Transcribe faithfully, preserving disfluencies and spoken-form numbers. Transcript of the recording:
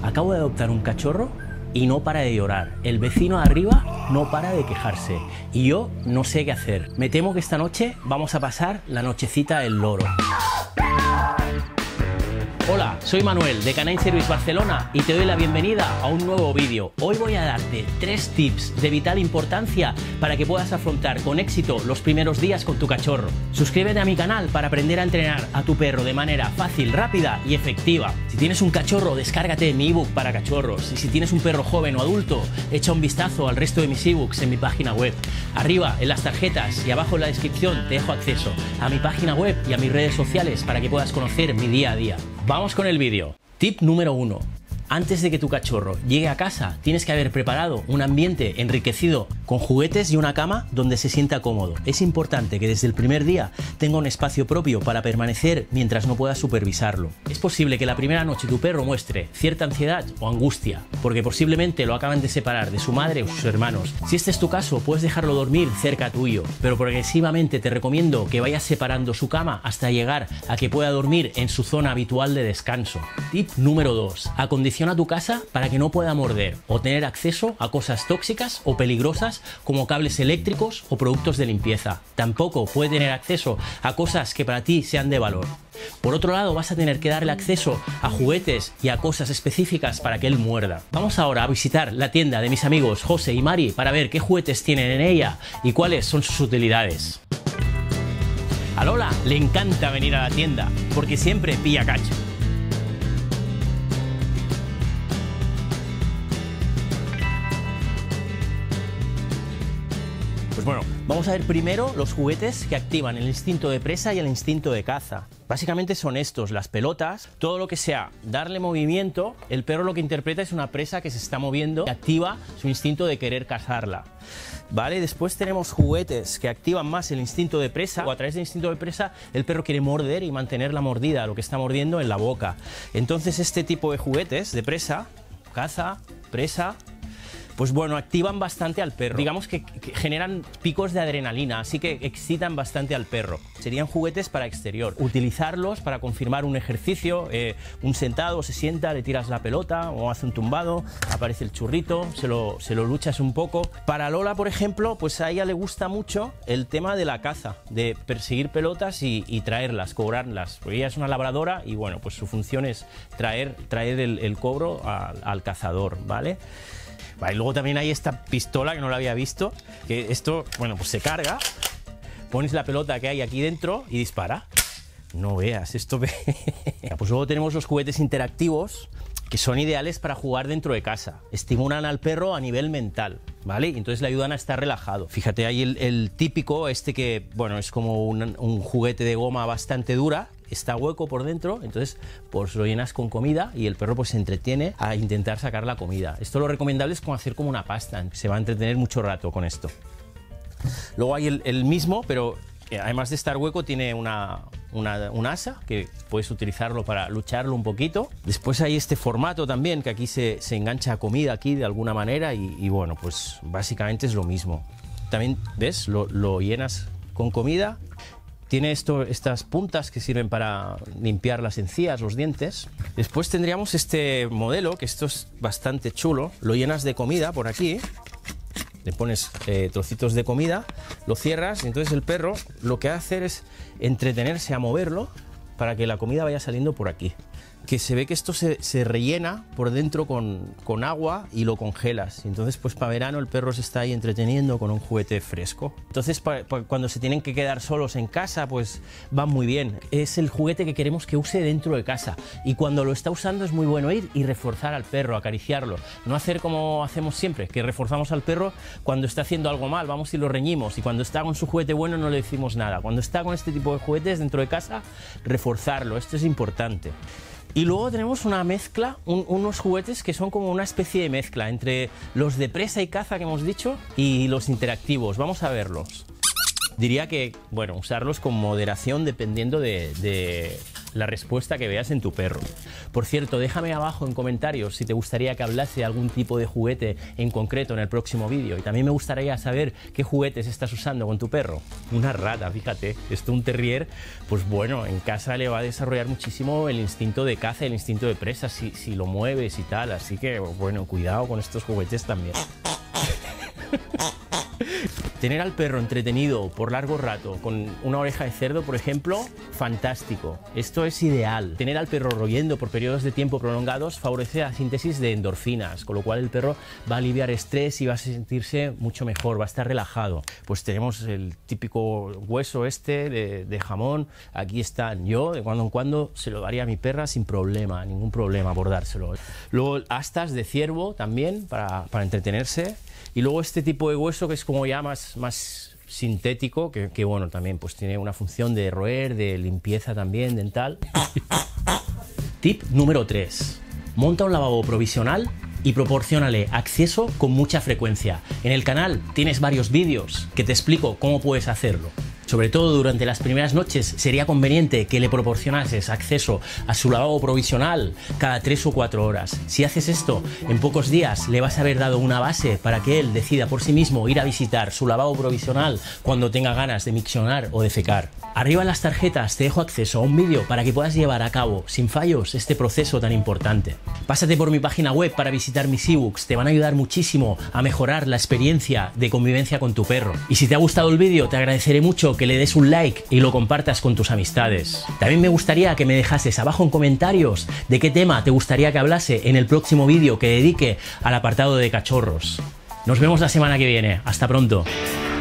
acabo de adoptar un cachorro y no para de llorar. El vecino de arriba no para de quejarse y yo no sé qué hacer. Me temo que esta noche vamos a pasar la nochecita del loro. Hola, soy Manuel de Canine Service Barcelona y te doy la bienvenida a un nuevo vídeo. Hoy voy a darte tres tips de vital importancia para que puedas afrontar con éxito los primeros días con tu cachorro. Suscríbete a mi canal para aprender a entrenar a tu perro de manera fácil, rápida y efectiva. Si tienes un cachorro, descárgate mi ebook para cachorros. Y si tienes un perro joven o adulto, echa un vistazo al resto de mis ebooks en mi página web. Arriba en las tarjetas y abajo en la descripción te dejo acceso a mi página web y a mis redes sociales para que puedas conocer mi día a día. Vamos con el vídeo. Tip número uno. Antes de que tu cachorro llegue a casa, tienes que haber preparado un ambiente enriquecido con juguetes y una cama donde se sienta cómodo. Es importante que desde el primer día tenga un espacio propio para permanecer mientras no puedas supervisarlo. Es posible que la primera noche tu perro muestre cierta ansiedad o angustia, porque posiblemente lo acaban de separar de su madre o sus hermanos. Si este es tu caso, puedes dejarlo dormir cerca tuyo, pero progresivamente te recomiendo que vayas separando su cama hasta llegar a que pueda dormir en su zona habitual de descanso. Tip número dos. Acondiciona a tu casa para que no pueda morder o tener acceso a cosas tóxicas o peligrosas como cables eléctricos o productos de limpieza. Tampoco puede tener acceso a cosas que para ti sean de valor. Por otro lado, vas a tener que darle acceso a juguetes y a cosas específicas para que él muerda. Vamos ahora a visitar la tienda de mis amigos José y Mari para ver qué juguetes tienen en ella y cuáles son sus utilidades. A Lola le encanta venir a la tienda porque siempre pilla cacho. Pues bueno, vamos a ver primero los juguetes que activan el instinto de presa y el instinto de caza. Básicamente son estos, las pelotas, todo lo que sea darle movimiento, el perro lo que interpreta es una presa que se está moviendo y activa su instinto de querer cazarla. ¿Vale? Después tenemos juguetes que activan más el instinto de presa, o a través del instinto de presa el perro quiere morder y mantener la mordida, lo que está mordiendo en la boca. Entonces este tipo de juguetes de presa, caza, presa, pues bueno, activan bastante al perro. Digamos que, que generan picos de adrenalina, así que excitan bastante al perro. Serían juguetes para exterior. Utilizarlos para confirmar un ejercicio, eh, un sentado, se sienta, le tiras la pelota o hace un tumbado, aparece el churrito, se lo, se lo luchas un poco. Para Lola, por ejemplo, pues a ella le gusta mucho el tema de la caza, de perseguir pelotas y, y traerlas, cobrarlas. Porque ella es una labradora y bueno, pues su función es traer, traer el, el cobro a, al cazador, ¿vale? Vale, luego también hay esta pistola que no la había visto, que esto, bueno, pues se carga, pones la pelota que hay aquí dentro y dispara. No veas, esto... Pues luego tenemos los juguetes interactivos, que son ideales para jugar dentro de casa. Estimulan al perro a nivel mental, ¿vale? Y entonces le ayudan a estar relajado. Fíjate, hay el, el típico, este que, bueno, es como un, un juguete de goma bastante dura, está hueco por dentro, entonces pues lo llenas con comida y el perro pues se entretiene a intentar sacar la comida. Esto lo recomendable es como hacer como una pasta, se va a entretener mucho rato con esto. Luego hay el, el mismo, pero eh, además de estar hueco tiene una, una, un asa que puedes utilizarlo para lucharlo un poquito. Después hay este formato también que aquí se, se engancha a comida aquí de alguna manera y, y bueno, pues básicamente es lo mismo. También, ¿ves? Lo, lo llenas con comida. Tiene esto, estas puntas que sirven para limpiar las encías, los dientes. Después tendríamos este modelo, que esto es bastante chulo. Lo llenas de comida por aquí, le pones eh, trocitos de comida, lo cierras y entonces el perro lo que va a hacer es entretenerse a moverlo para que la comida vaya saliendo por aquí. Que se ve que esto se, se rellena por dentro con, con agua y lo congelas. Y entonces, pues para verano el perro se está ahí entreteniendo con un juguete fresco. Entonces, pa, pa, cuando se tienen que quedar solos en casa, pues va muy bien. Es el juguete que queremos que use dentro de casa. Y cuando lo está usando es muy bueno ir y reforzar al perro, acariciarlo. No hacer como hacemos siempre, que reforzamos al perro cuando está haciendo algo mal, vamos y lo reñimos. Y cuando está con su juguete bueno no le decimos nada. Cuando está con este tipo de juguetes dentro de casa, reforzarlo. Esto es importante. Y luego tenemos una mezcla, un, unos juguetes que son como una especie de mezcla entre los de presa y caza que hemos dicho y los interactivos. Vamos a verlos. Diría que, bueno, usarlos con moderación dependiendo de, de, la respuesta que veas en tu perro. Por cierto, déjame abajo en comentarios si te gustaría que hablase de algún tipo de juguete en concreto en el próximo vídeo. Y también me gustaría saber qué juguetes estás usando con tu perro. Una rata, fíjate, esto un terrier, pues bueno, en casa le va a desarrollar muchísimo el instinto de caza, el instinto de presa, si, si lo mueves y tal. Así que, bueno, cuidado con estos juguetes también. Tener al perro entretenido por largo rato con una oreja de cerdo, por ejemplo, fantástico. Esto es ideal. Tener al perro royendo por periodos de tiempo prolongados favorece la síntesis de endorfinas, con lo cual el perro va a aliviar estrés y va a sentirse mucho mejor, va a estar relajado. Pues tenemos el típico hueso este de, de jamón. Aquí están. Yo, de cuando en cuando, se lo daría a mi perra sin problema, ningún problema por dárselo. Luego, astas de ciervo también para, para entretenerse. Y luego este tipo de hueso que es como ya más, más sintético, que, que bueno, también pues tiene una función de roer, de limpieza también, dental. Tip número tres. Monta un lavabo provisional y proporciónale acceso con mucha frecuencia. En el canal tienes varios vídeos que te explico cómo puedes hacerlo. Sobre todo durante las primeras noches sería conveniente que le proporcionases acceso a su lavabo provisional cada tres o cuatro horas. Si haces esto, en pocos días le vas a haber dado una base para que él decida por sí mismo ir a visitar su lavabo provisional cuando tenga ganas de miccionar o defecar. Arriba en las tarjetas te dejo acceso a un vídeo para que puedas llevar a cabo sin fallos este proceso tan importante. Pásate por mi página web para visitar mis ebooks, te van a ayudar muchísimo a mejorar la experiencia de convivencia con tu perro. Y si te ha gustado el vídeo, te agradeceré mucho que le des un like y lo compartas con tus amistades. También me gustaría que me dejases abajo en comentarios de qué tema te gustaría que hablase en el próximo vídeo que dedique al apartado de cachorros. Nos vemos la semana que viene. Hasta pronto.